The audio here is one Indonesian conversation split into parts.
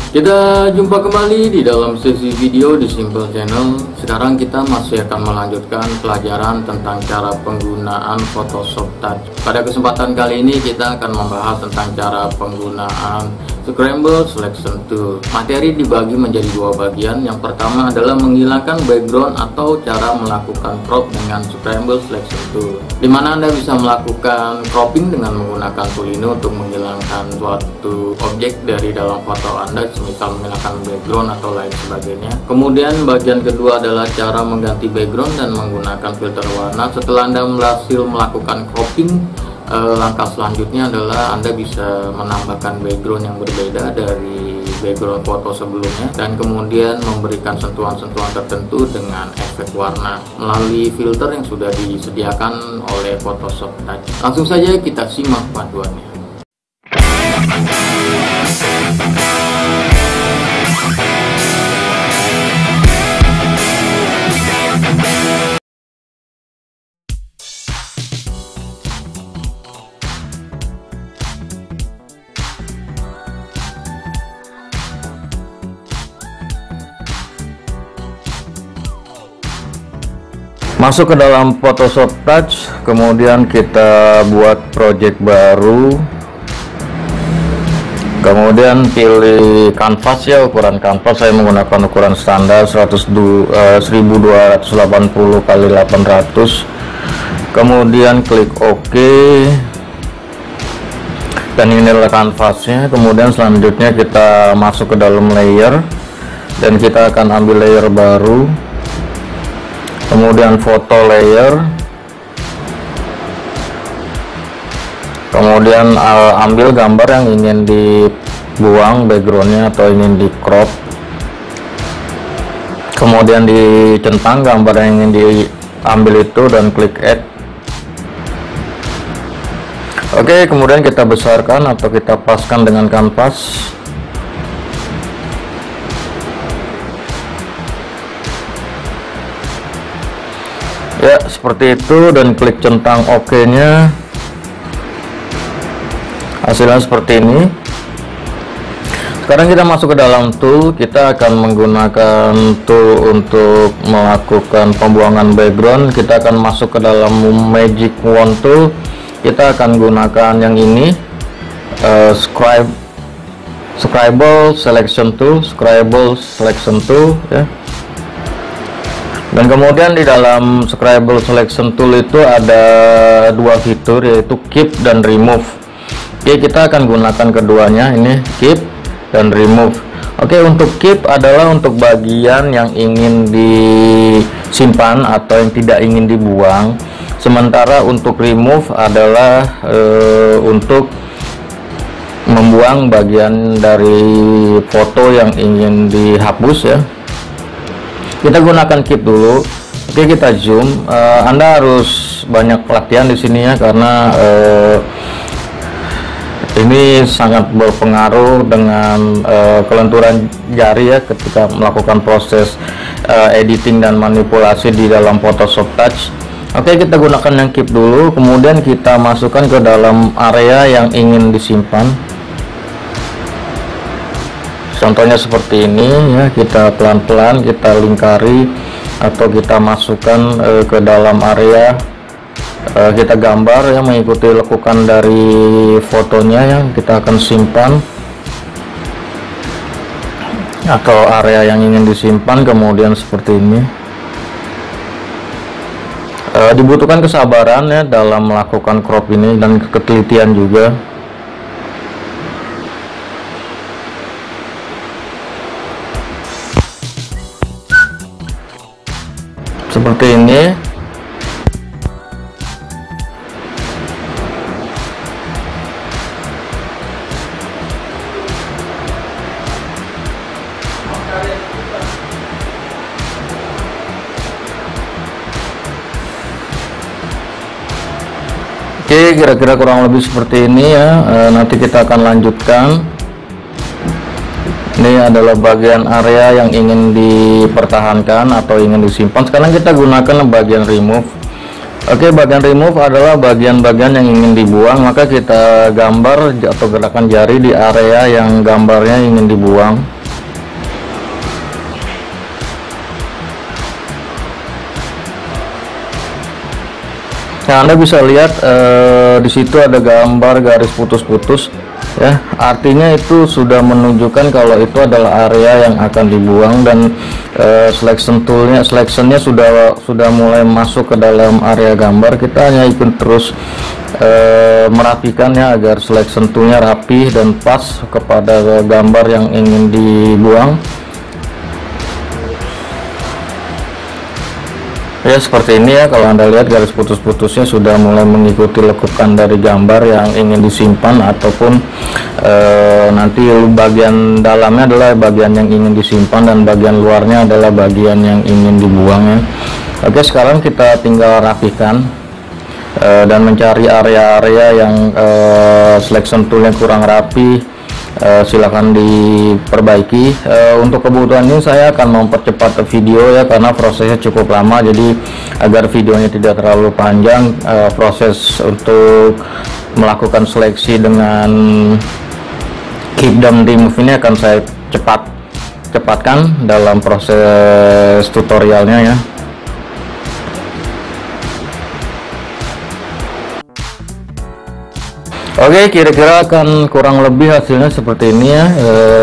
Kita jumpa kembali di dalam sesi video di Simple Channel. Sekarang kita masih akan melanjutkan pelajaran tentang cara penggunaan Photoshop Touch. Pada kesempatan kali ini kita akan membahas tentang cara penggunaan Scramble Selection Tool. Materi dibagi menjadi dua bagian. Yang pertama adalah menghilangkan background atau cara melakukan crop dengan Scramble Selection Tool, di mana Anda bisa melakukan cropping dengan menggunakan tool ini untuk menghilangkan suatu objek dari dalam foto Anda, misal menghilangkan background atau lain sebagainya. Kemudian bagian kedua adalah cara mengganti background dan menggunakan filter warna. Setelah Anda berhasil melakukan cropping, langkah selanjutnya adalah Anda bisa menambahkan background yang berbeda dari background foto sebelumnya, dan kemudian memberikan sentuhan-sentuhan tertentu dengan efek warna melalui filter yang sudah disediakan oleh Photoshop Touch. Langsung saja kita simak panduannya. Masuk ke dalam Photoshop Touch, kemudian kita buat project baru, kemudian pilih kanvas ya, ukuran kanvas saya menggunakan ukuran standar 1280 x 800, kemudian klik OK, dan ini adalah kanvasnya. Kemudian selanjutnya kita masuk ke dalam layer dan kita akan ambil layer baru, kemudian foto layer, kemudian ambil gambar yang ingin dibuang backgroundnya atau ingin di crop, kemudian dicentang gambar yang ingin diambil itu dan klik add. Oke, kemudian kita besarkan atau kita paskan dengan kanvas. Ya, seperti itu, dan klik centang OK nya. Hasilnya seperti ini. Sekarang kita masuk ke dalam tool. Kita akan menggunakan tool untuk melakukan pembuangan background. Kita akan masuk ke dalam Magic Wand tool. Kita akan gunakan yang ini, Scrabble Selection Tool, ya. Dan kemudian di dalam Scrabble Selection Tool itu ada dua fitur, yaitu Keep dan Remove. Oke, kita akan gunakan keduanya, ini Keep dan Remove. Oke, untuk Keep adalah untuk bagian yang ingin disimpan atau yang tidak ingin dibuang. Sementara untuk Remove adalah untuk membuang bagian dari foto yang ingin dihapus ya. Kita gunakan Keep dulu. Oke, kita zoom. Anda harus banyak latihan di sini ya, karena ini sangat berpengaruh dengan kelenturan jari ya ketika melakukan proses editing dan manipulasi di dalam Photoshop Touch. Oke, kita gunakan yang Keep dulu, kemudian kita masukkan ke dalam area yang ingin disimpan. Contohnya seperti ini ya, kita pelan-pelan kita lingkari atau kita masukkan ke dalam area, kita gambar ya mengikuti lekukan dari fotonya yang kita akan simpan atau area yang ingin disimpan. Kemudian seperti ini. Dibutuhkan kesabaran ya dalam melakukan crop ini dan ketelitian juga. Seperti ini. Oke, kira-kira kurang lebih seperti ini ya. Nanti kita akan lanjutkan. Ini adalah bagian area yang ingin dipertahankan atau ingin disimpan. Sekarang kita gunakan bagian remove. Oke, bagian remove adalah bagian-bagian yang ingin dibuang, maka kita gambar atau gerakan jari di area yang gambarnya ingin dibuang. Nah, Anda bisa lihat di situ ada gambar garis putus-putus ya, artinya itu sudah menunjukkan kalau itu adalah area yang akan dibuang, dan selectionnya sudah mulai masuk ke dalam area gambar. Kita hanya ikut terus merapikannya agar selection toolnya rapi dan pas kepada gambar yang ingin dibuang. Ya, seperti ini ya, kalau Anda lihat garis putus-putusnya sudah mulai mengikuti lekukan dari gambar yang ingin disimpan, ataupun nanti bagian dalamnya adalah bagian yang ingin disimpan dan bagian luarnya adalah bagian yang ingin dibuang ya. Oke, sekarang kita tinggal rapikan dan mencari area-area yang selection toolnya kurang rapi. Silahkan diperbaiki. Untuk kebutuhan ini saya akan mempercepat video ya, karena prosesnya cukup lama, jadi agar videonya tidak terlalu panjang, proses untuk melakukan seleksi dengan keep dan remove ini akan saya cepatkan dalam proses tutorialnya ya. Oke, kira-kira akan kurang lebih hasilnya seperti ini ya.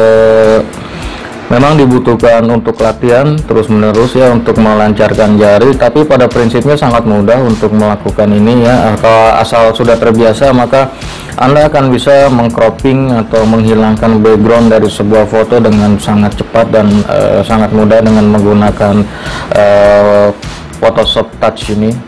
Memang dibutuhkan untuk latihan terus-menerus ya, untuk melancarkan jari, tapi pada prinsipnya sangat mudah untuk melakukan ini ya. Asal sudah terbiasa, maka Anda akan bisa mengcropping atau menghilangkan background dari sebuah foto dengan sangat cepat dan sangat mudah dengan menggunakan Photoshop Touch ini.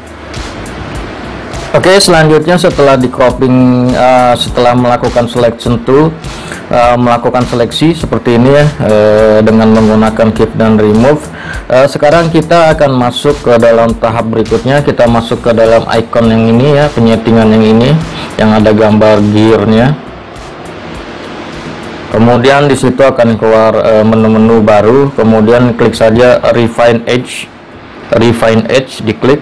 Oke, selanjutnya setelah di cropping, setelah melakukan selection tool, melakukan seleksi seperti ini ya, dengan menggunakan keep dan remove, sekarang kita akan masuk ke dalam tahap berikutnya. Kita masuk ke dalam icon yang ini ya, penyetingan yang ini yang ada gambar gearnya. Kemudian di situ akan keluar menu-menu baru, kemudian klik saja refine edge, diklik.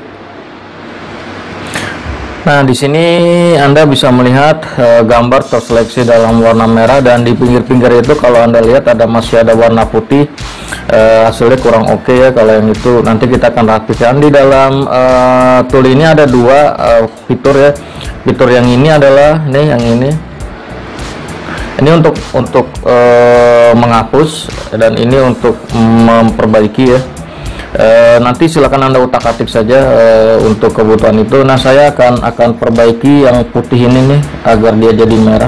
Nah, di sini Anda bisa melihat gambar terseleksi dalam warna merah, dan di pinggir-pinggir itu kalau Anda lihat masih ada warna putih. Hasilnya kurang oke ya. Kalau yang itu nanti kita akan rapikan. Di dalam tool ini ada dua fitur ya. Fitur yang ini adalah yang ini untuk menghapus, dan ini untuk memperbaiki ya. Nanti silakan Anda utak-atik saja untuk kebutuhan itu. Nah, saya akan perbaiki yang putih ini nih agar dia jadi merah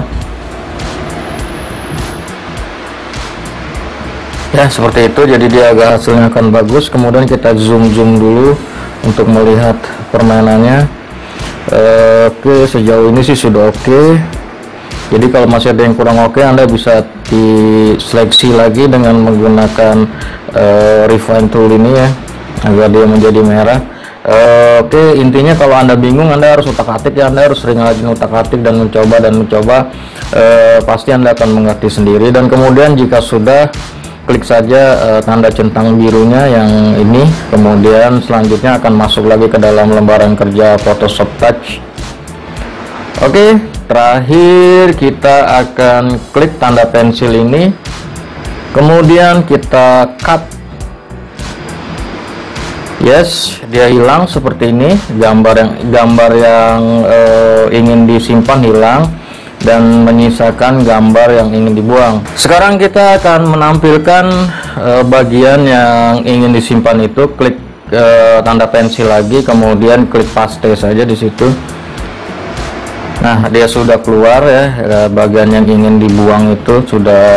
ya, seperti itu. Jadi dia agak hasilnya akan bagus. Kemudian kita zoom dulu untuk melihat permainannya. Oke, sejauh ini sih sudah oke. Jadi kalau masih ada yang kurang oke, Anda bisa diseleksi lagi dengan menggunakan refine tool ini ya, agar dia menjadi merah. Oke, intinya kalau Anda bingung, Anda harus utak-atik ya. Anda harus sering lagi utak-atik dan mencoba. Pasti Anda akan mengerti sendiri. Dan kemudian jika sudah, klik saja tanda centang birunya yang ini. Kemudian selanjutnya akan masuk lagi ke dalam lembaran kerja Photoshop Touch. Oke, terakhir kita akan klik tanda pensil ini, kemudian kita cut. Yes, dia hilang seperti ini. Gambar yang ingin disimpan hilang, dan menyisakan gambar yang ingin dibuang. Sekarang kita akan menampilkan bagian yang ingin disimpan itu. Klik tanda pensil lagi, kemudian klik paste saja di situ. Nah, dia sudah keluar ya, bagian yang ingin dibuang itu sudah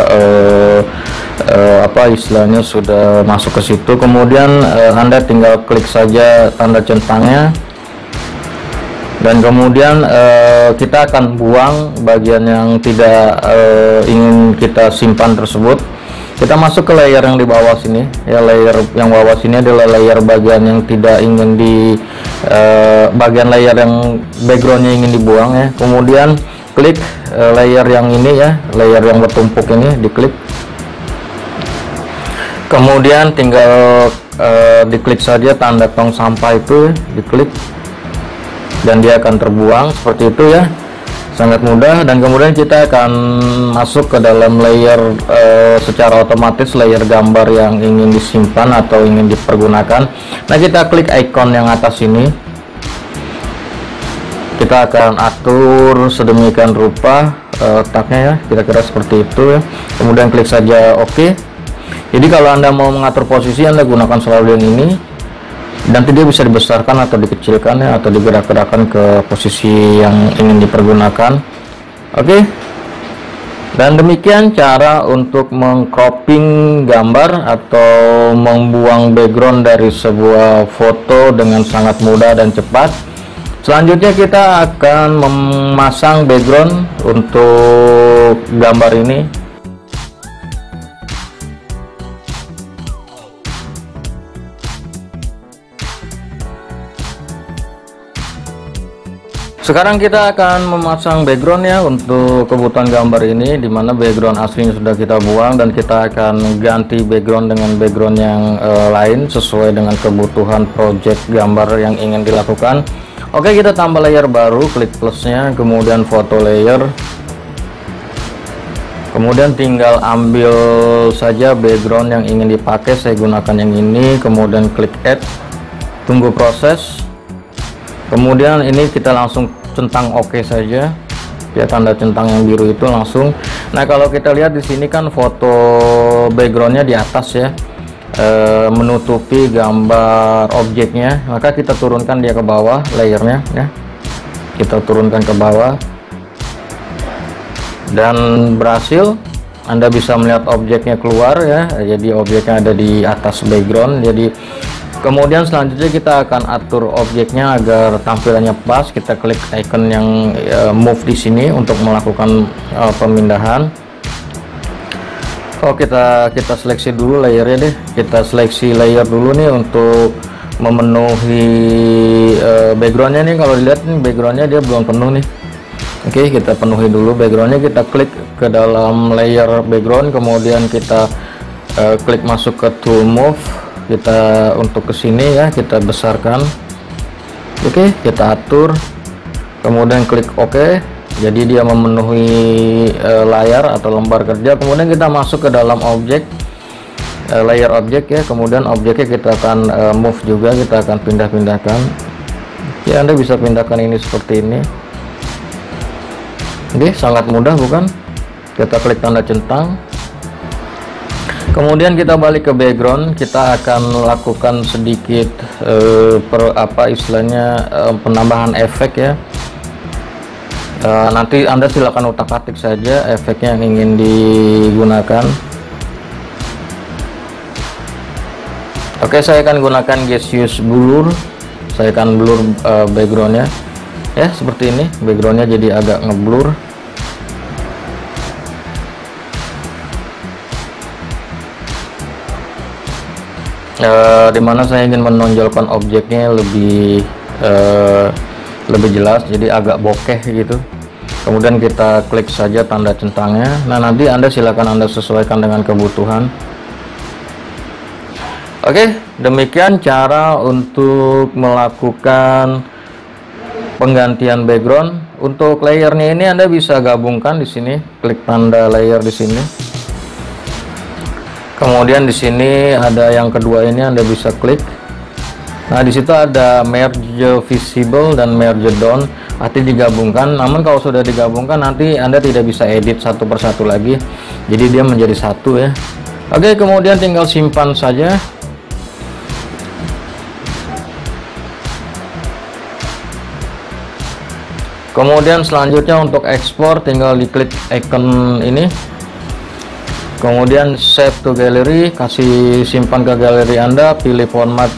istilahnya sudah masuk ke situ. Kemudian Anda tinggal klik saja tanda centangnya, dan kemudian kita akan buang bagian yang tidak ingin kita simpan tersebut. Kita masuk ke layer yang di bawah sini ya. Layer yang bawah sini adalah layer bagian yang tidak ingin bagian layer yang backgroundnya ingin dibuang ya. Kemudian klik layer yang ini ya, layer yang bertumpuk ini, diklik. Kemudian tinggal diklik saja tanda tong sampah itu, diklik, dan dia akan terbuang seperti itu ya. Sangat mudah. Dan kemudian kita akan masuk ke dalam layer secara otomatis, layer gambar yang ingin disimpan atau ingin dipergunakan. Nah, kita klik icon yang atas ini. kita akan atur sedemikian rupa letaknya ya, kira-kira seperti itu ya. Kemudian klik saja OK. Jadi kalau Anda mau mengatur posisi, Anda gunakan selalu yang ini. Nanti dia bisa dibesarkan atau dikecilkan ya, atau digerak-gerakkan ke posisi yang ingin dipergunakan. Oke. Dan demikian cara untuk mengcropping gambar atau membuang background dari sebuah foto dengan sangat mudah dan cepat. Selanjutnya kita akan memasang background untuk gambar ini. Sekarang kita akan memasang background ya untuk kebutuhan gambar ini, dimana background aslinya sudah kita buang dan kita akan ganti background dengan background yang lain sesuai dengan kebutuhan project gambar yang ingin dilakukan. Oke, kita tambah layer baru, klik plusnya, kemudian foto layer, kemudian tinggal ambil saja background yang ingin dipakai. Saya gunakan yang ini, kemudian klik add, tunggu proses. Kemudian ini kita langsung centang OK saja ya, tanda centang yang biru itu langsung. Nah, kalau kita lihat di sini kan foto backgroundnya di atas ya, menutupi gambar objeknya, maka kita turunkan dia ke bawah layernya ya, kita turunkan ke bawah dan berhasil. Anda bisa melihat objeknya keluar ya, jadi objeknya ada di atas background. Jadi kemudian selanjutnya kita akan atur objeknya agar tampilannya pas. Kita klik icon yang move di sini untuk melakukan pemindahan. Oh, kita seleksi dulu layernya deh. Kita seleksi layer dulu nih untuk memenuhi backgroundnya nih. Kalau dilihat nih backgroundnya dia belum penuh nih. Oke, kita penuhi dulu backgroundnya. Kita klik ke dalam layer background, kemudian kita klik masuk ke tool move. Kita untuk ke sini ya, kita besarkan. Oke, kita atur, kemudian klik OK. Jadi dia memenuhi layar atau lembar kerja. Kemudian kita masuk ke dalam objek, layer objek ya. Kemudian objeknya kita akan move juga, kita akan pindah-pindahkan ya. Anda bisa pindahkan ini seperti ini. Oke, sangat mudah bukan? Kita klik tanda centang, kemudian kita balik ke background. Kita akan melakukan sedikit penambahan efek ya. Nanti Anda silakan utak-atik saja efeknya yang ingin digunakan. Oke, saya akan gunakan gaseous blur. Saya akan blur backgroundnya ya, seperti ini. Backgroundnya jadi agak ngeblur. Dimana saya ingin menonjolkan objeknya lebih jelas, jadi agak bokeh gitu. Kemudian kita klik saja tanda centangnya. Nah, nanti Anda silakan Anda sesuaikan dengan kebutuhan. Oke, demikian cara untuk melakukan penggantian background. Untuk layernya ini Anda bisa gabungkan di sini, klik tanda layer di sini. Kemudian di sini ada yang kedua ini, Anda bisa klik. Nah, di situ ada merge visible dan merge down, arti digabungkan. Namun kalau sudah digabungkan nanti Anda tidak bisa edit satu persatu lagi. Jadi dia menjadi satu ya. Oke, kemudian tinggal simpan saja. Kemudian selanjutnya untuk ekspor tinggal diklik icon ini. Kemudian save to gallery, kasih simpan ke galeri Anda, pilih format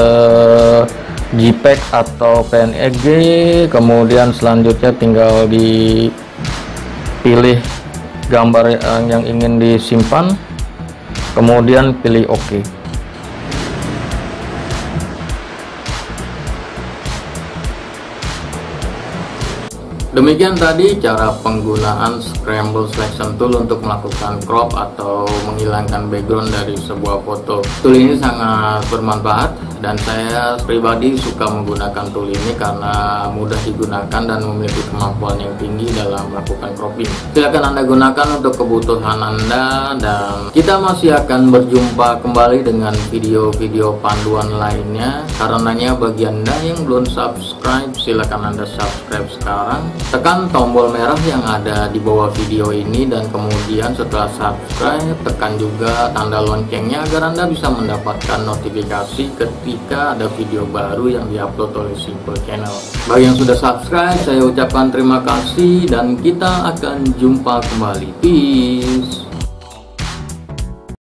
JPEG atau PNG. Kemudian selanjutnya tinggal dipilih gambar yang ingin disimpan, kemudian pilih OK. Demikian tadi cara penggunaan Scramble Selection Tool untuk melakukan crop atau menghilangkan background dari sebuah foto. Tool ini sangat bermanfaat dan saya pribadi suka menggunakan tool ini karena mudah digunakan dan memiliki kemampuan yang tinggi dalam melakukan cropping. Silakan Anda gunakan untuk kebutuhan Anda, dan kita masih akan berjumpa kembali dengan video-video panduan lainnya. Karenanya bagi Anda yang belum subscribe, silakan Anda subscribe sekarang. Tekan tombol merah yang ada di bawah video ini, dan kemudian setelah subscribe tekan juga tanda loncengnya agar Anda bisa mendapatkan notifikasi ketika ada video baru yang diupload oleh Simple Channel. Bagi yang sudah subscribe, saya ucapkan terima kasih dan kita akan jumpa kembali. Peace.